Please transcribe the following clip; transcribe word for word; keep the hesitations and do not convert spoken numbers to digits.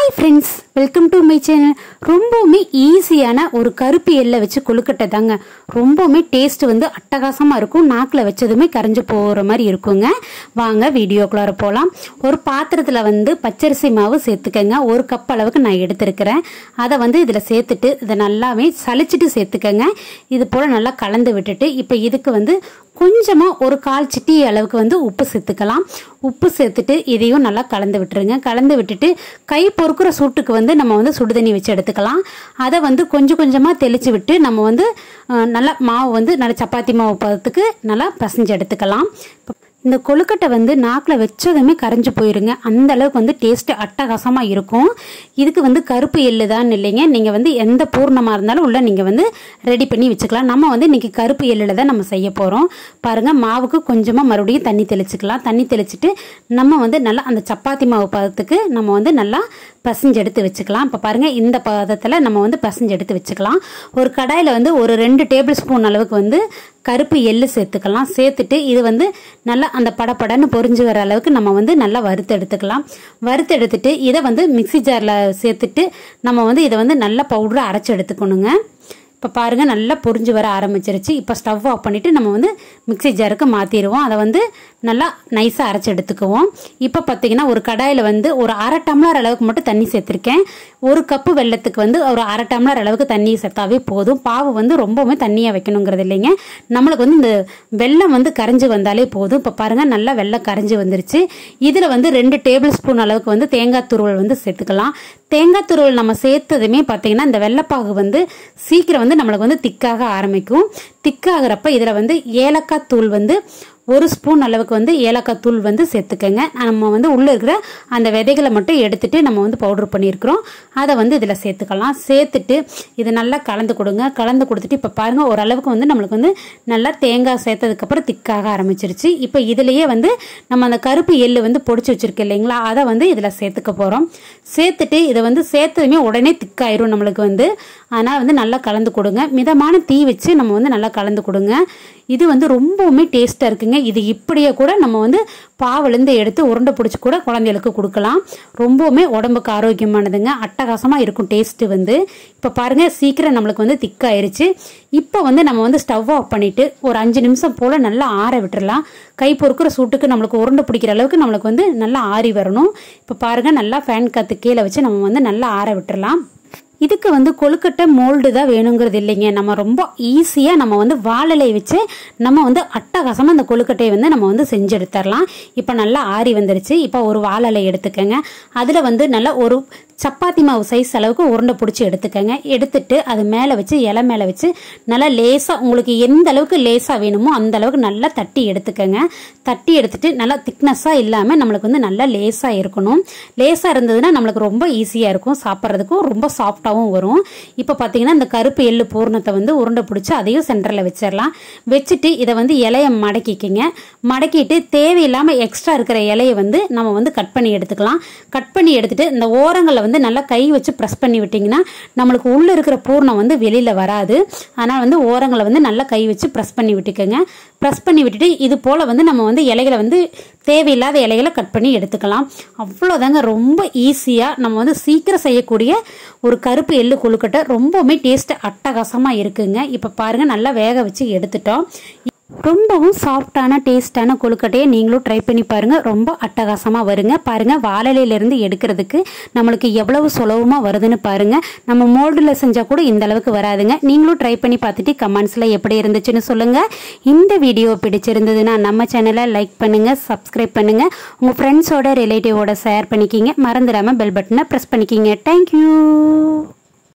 Hi friends, welcome to my channel. ரொம்பவுமே ஈஸியான ஒரு கருப்பு எள்ளை வச்சு கொழுக்கட்டை தாங்க. ரொம்பவுமே டேஸ்ட் வந்து அட்டகாசமாக இருக்கும். நாக்கில் வச்சதுமே கரைஞ்சி போகிற மாதிரி இருக்குங்க. வாங்க வீடியோக்குள்ளார போகலாம். ஒரு பாத்திரத்தில் வந்து பச்சரிசி மாவு சேர்த்துக்கங்க. ஒரு கப் அளவுக்கு நான் எடுத்துருக்கிறேன். அதை வந்து இதில் சேர்த்துட்டு இதை நல்லாவே சளிச்சிட்டு சேர்த்துக்கங்க. இது போல் நல்லா கலந்து விட்டுட்டு இப்போ இதுக்கு வந்து கொஞ்சமாக ஒரு கால் சிட்டி அளவுக்கு வந்து உப்பு சேர்த்துக்கலாம். உப்பு சேர்த்துட்டு இதையும் நல்லா கலந்து விட்டுருங்க. கலந்து விட்டுட்டு கை பொறுக்கிற சூட்டுக்கு வந்து நம்ம வந்து சுடுதண்ணி வச்சு எடுத்துக்கலாம். அதை வந்து கொஞ்சம் கொஞ்சமாக தெளித்து விட்டு நம்ம வந்து நல்லா மாவு வந்து நல்லா சப்பாத்தி மாவு பதத்துக்கு நல்லா பசைஞ்சு எடுத்துக்கலாம். இந்த கொழுக்கட்டை வந்து நாக்கில் வச்சதுமே கரைஞ்சி போயிருங்க. அந்த அளவுக்கு வந்து டேஸ்ட்டு அட்டகாசமாக இருக்கும். இதுக்கு வந்து கருப்பு எள்ளு தான் இல்லைங்க, நீங்கள் வந்து எந்த பூர்ணமாக இருந்தாலும் உள்ள நீங்கள் வந்து ரெடி பண்ணி வச்சுக்கலாம். நம்ம வந்து இன்றைக்கி கருப்பு எள்ளில் தான் நம்ம செய்ய போகிறோம். பாருங்கள், மாவுக்கு கொஞ்சமாக மறுபடியும் தண்ணி தெளிச்சுக்கலாம். தண்ணி தெளிச்சுட்டு நம்ம வந்து நல்லா அந்த சப்பாத்தி மாவு பதத்துக்கு நம்ம வந்து நல்லா பசைஞ்சு எடுத்து வச்சுக்கலாம். இப்போ பாருங்கள், இந்த பதத்தில் நம்ம வந்து பசைஞ்சு எடுத்து வச்சுக்கலாம். ஒரு கடாயில் வந்து ஒரு ரெண்டு டேபிள் ஸ்பூன் அளவுக்கு வந்து கருப்பு எள்ளு சேர்த்துக்கலாம். சேர்த்துட்டு இது வந்து நல்லா அந்த படப்படன்னு பொரிஞ்சு வர அளவுக்கு நம்ம வந்து நல்லா வறுத்து எடுத்துக்கலாம். வறுத்து எடுத்துட்டு இதை வந்து மிக்சி ஜாரில் சேர்த்துட்டு நம்ம வந்து இதை வந்து நல்லா பவுடரை அரைச்சி எடுத்துக்கணுங்க. இப்போ பாருங்கள், நல்லா பொரிஞ்சு வர ஆரம்பிச்சிருச்சு. இப்போ ஸ்டவ் ஆஃப் பண்ணிவிட்டு நம்ம வந்து மிக்சி ஜாருக்கு மாற்றிடுவோம். அதை வந்து நல்லா நைஸாக அரைச்சி எடுத்துக்குவோம். இப்போ பார்த்தீங்கன்னா ஒரு கடாயில் வந்து ஒரு அரை டம்ளர் அளவுக்கு மட்டும் தண்ணி சேர்த்துருக்கேன். ஒரு கப்பு வெல்லத்துக்கு வந்து ஒரு அரை டம்ளர் அளவுக்கு தண்ணி சேர்த்தாவே போதும். பாவு வந்து ரொம்பவுமே தண்ணியாக வைக்கணுங்கிறது இல்லைங்க. நம்மளுக்கு வந்து இந்த வெல்லம் வந்து கரைஞ்சி வந்தாலே போதும். இப்போ பாருங்கள், நல்லா வெல்லம் கரைஞ்சி வந்துருச்சு. இதில் வந்து ரெண்டு டேபிள் ஸ்பூன் அளவுக்கு வந்து தேங்காய் துருவல் வந்து சேர்த்துக்கலாம். தேங்காய் துருவல் நம்ம சேர்த்ததுமே பார்த்தீங்கன்னா இந்த வெள்ளைப்பாகு வந்து சீக்கிரம் வந்து நம்மளுக்கு வந்து திக்காக ஆரம்பிக்கும். திக்காகிறப்ப இதில் வந்து ஏலக்காய் தூள் வந்து ஒரு ஸ்பூன் அளவுக்கு வந்து ஏலக்காய் தூள் வந்து சேர்த்துக்கங்க. நம்ம வந்து உள்ளே இருக்கிற அந்த விதைகளை மட்டும் எடுத்துட்டு நம்ம வந்து பவுடர் பண்ணியிருக்கிறோம். அதை வந்து இதில் சேர்த்துக்கலாம். சேர்த்துட்டு இதை நல்லா கலந்து கொடுங்க. கலந்து கொடுத்துட்டு இப்போ பாருங்கள், ஓரளவுக்கு வந்து நம்மளுக்கு வந்து நல்லா தேங்காய் சேர்த்ததுக்கப்புறம் திக்காக ஆரம்பிச்சிருச்சு. இப்போ இதுலேயே வந்து நம்ம அந்த கருப்பு எள்ளு வந்து பொடிச்சு வச்சுருக்கோம் இல்லைங்களா, அதை வந்து இதில் சேர்த்துக்க போகிறோம். சேர்த்துட்டு இதை வந்து சேர்த்ததுமே உடனே திக்காயிரும் நம்மளுக்கு வந்து. அதனால் வந்து நல்லா கலந்து கொடுங்க. மிதமான தீ வச்சு நம்ம வந்து நல்லா கலந்து கொடுங்க. இது வந்து ரொம்பவுமே டேஸ்ட்டாக இருக்குங்க. இது இப்படியே கூட நம்ம வந்து பாவிலேருந்து எடுத்து உருண்டை பிடிச்சி கூட குழந்தைகளுக்கு கொடுக்கலாம். ரொம்பவுமே உடம்புக்கு ஆரோக்கியமானதுங்க. அட்டகாசமாக இருக்கும் டேஸ்ட்டு வந்து. இப்போ பாருங்கள், சீக்கிரம் நம்மளுக்கு வந்து திக்காயிருச்சு. இப்போ வந்து நம்ம வந்து ஸ்டவ் ஆஃப் பண்ணிவிட்டு ஒரு அஞ்சு நிமிஷம் போல் நல்லா ஆற விட்டுடலாம். கை பொறுக்கிற சூட்டுக்கு நம்மளுக்கு உருண்டை பிடிக்கிற அளவுக்கு நம்மளுக்கு வந்து நல்லா ஆறி வரணும். இப்போ பாருங்கள், நல்லா ஃபேன் காற்று கீழே வச்சு நம்ம வந்து நல்லா ஆற விட்டுடலாம். இதுக்கு வந்து கொழுக்கட்டை மோல்டு தான் வேணுங்கிறது இல்லைங்க. நம்ம ரொம்ப ஈஸியாக நம்ம வந்து வாழலை வச்சு நம்ம வந்து அட்டகாசமாக அந்த கொழுக்கட்டையை வந்து நம்ம வந்து செஞ்சு எடுத்துடலாம். இப்போ நல்லா ஆறி வந்துருச்சு. இப்போ ஒரு வாழலை எடுத்துக்கங்க. அதில் வந்து நல்லா ஒரு சப்பாத்தி மாவு சைஸ் அளவுக்கு உருண்டை பிடிச்சி எடுத்துக்கங்க. எடுத்துட்டு அது மேலே வச்சு இலை மேலே வச்சு நல்லா லேசாக உங்களுக்கு எந்த அளவுக்கு லேசாக வேணுமோ அந்த அளவுக்கு நல்லா தட்டி எடுத்துக்கங்க. தட்டி எடுத்துட்டு நல்லா திக்னஸாக இல்லாமல் நம்மளுக்கு வந்து நல்லா லேசாக இருக்கணும். லேசாக இருந்ததுன்னா நம்மளுக்கு ரொம்ப ஈஸியாக இருக்கும், சாப்பிட்றதுக்கும் ரொம்ப சாஃப்டாகவும் வரும். இப்போ பார்த்தீங்கன்னா இந்த கருப்பு எள்ளு பூர்ணத்தை வந்து உருண்டை பிடிச்சி அதையும் சென்டரில் வச்சிடலாம். வச்சுட்டு இதை வந்து இலையை மடக்கிக்கிங்க. மடக்கிட்டு தேவையில்லாமல் எக்ஸ்ட்ரா இருக்கிற இலையை வந்து நம்ம வந்து கட் பண்ணி எடுத்துக்கலாம். கட் பண்ணி எடுத்துட்டு இந்த ஓரங்களில் வந்து நல்லா கை வச்சு ப்ரெஸ் பண்ணி விட்டிங்கன்னா நம்மளுக்கு உள்ளே இருக்கிற பூர்ணம் வந்து வெளியில் வராது. அதனால் வந்து ஓரங்களை வந்து நல்லா கை வச்சு ப்ரெஸ் பண்ணி விட்டுக்கோங்க. ப்ரெஸ் பண்ணி விட்டுட்டு இது போல் வந்து நம்ம வந்து இலைகளை வந்து தேவையில்லாத இலைகளை கட் பண்ணி எடுத்துக்கலாம். அவ்வளோதாங்க. ரொம்ப ஈஸியாக நம்ம வந்து சீக்கிரம் செய்யக்கூடிய ஒரு கருப்பு எள்ளு கொழுக்கட்டை. ரொம்பவுமே டேஸ்ட் அட்டகாசமாக இருக்குங்க. இப்போ பாருங்கள், நல்லா வேக வச்சு எடுத்துட்டோம். ரொம்பவும் சாஃப்டான டேஸ்டான கொழுக்கட்டையை நீங்களும் ட்ரை பண்ணி பாருங்கள். ரொம்ப அட்டகாசமாக வருங்க. பாருங்கள், வாழலையிலேருந்து எடுக்கிறதுக்கு நம்மளுக்கு எவ்வளவு சுலபமாக வருதுன்னு பாருங்கள். நம்ம மோல்டில் செஞ்சால் கூட இந்த அளவுக்கு வராதுங்க. நீங்களும் ட்ரை பண்ணி பார்த்துட்டு கமெண்ட்ஸில் எப்படி இருந்துச்சுன்னு சொல்லுங்கள். இந்த வீடியோ பிடிச்சிருந்ததுன்னா நம்ம சேனலை லைக் பண்ணுங்கள், சப்ஸ்கிரைப் பண்ணுங்கள், உங்கள் ஃப்ரெண்ட்ஸோட ரிலேட்டிவோட ஷேர் பண்ணிக்கிங்க. மறந்துடாமல் பெல் பட்டனை ப்ரெஸ் பண்ணிக்கிங்க. தேங்க்யூ.